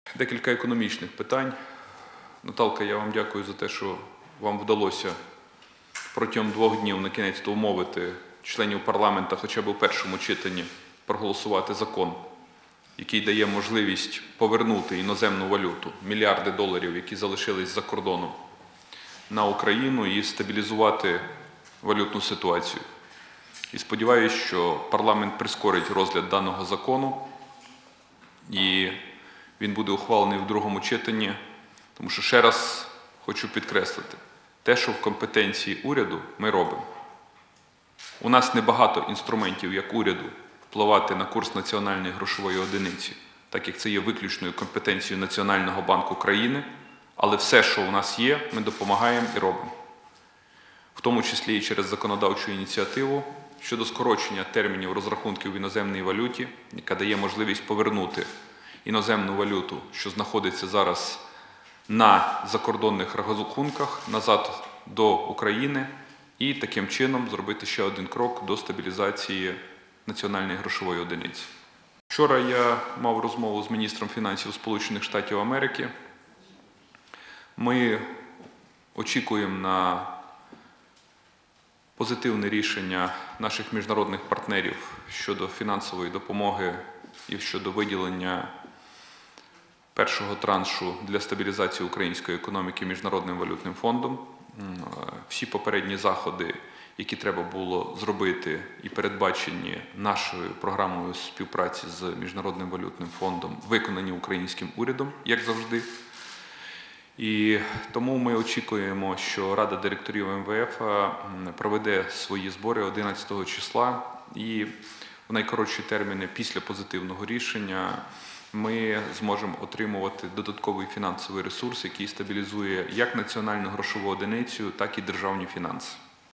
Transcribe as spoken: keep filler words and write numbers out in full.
Декілька економічних питань. Наталка, я вам дякую за те, що вам вдалося протягом двох днів на кінець умовити членів парламенту хоча б у першому читанні проголосувати закон, який дає можливість повернути іноземну валюту, мільярди доларів, які залишились за кордоном, на Україну і стабілізувати валютну ситуацію. І сподіваюся, що парламент прискорить розгляд даного закону і він буде ухвалений в другому читанні, тому що ще раз хочу підкреслити, те, що в компетенції уряду, ми робимо. У нас небагато інструментів, як уряду, впливати на курс національної грошової одиниці, так як це є виключною компетенцією Національного банку країни, але все, що у нас є, ми допомагаємо і робимо. В тому числі і через законодавчу ініціативу щодо скорочення термінів розрахунків в іноземній валюті, яка дає можливість повернути іноземну валюту, що знаходиться зараз на закордонних рахунках, назад до України і таким чином зробити ще один крок до стабілізації національної грошової одиниці. Вчора я мав розмову з міністром фінансів Сполучених Штатів Америки. Ми очікуємо на позитивне рішення наших міжнародних партнерів щодо фінансової допомоги і щодо виділення першого траншу для стабілізації української економіки Міжнародним валютним фондом. Всі попередні заходи, які треба було зробити і передбачені нашою програмою співпраці з Міжнародним валютним фондом, виконані українським урядом, як завжди. І тому ми очікуємо, що Рада директорів ем ве еф проведе свої збори одинадцятого числа і в найкоротші терміни після позитивного рішення ми зможемо отримувати додатковий фінансовий ресурс, який стабілізує як національну грошову одиницю, так і державні фінанси.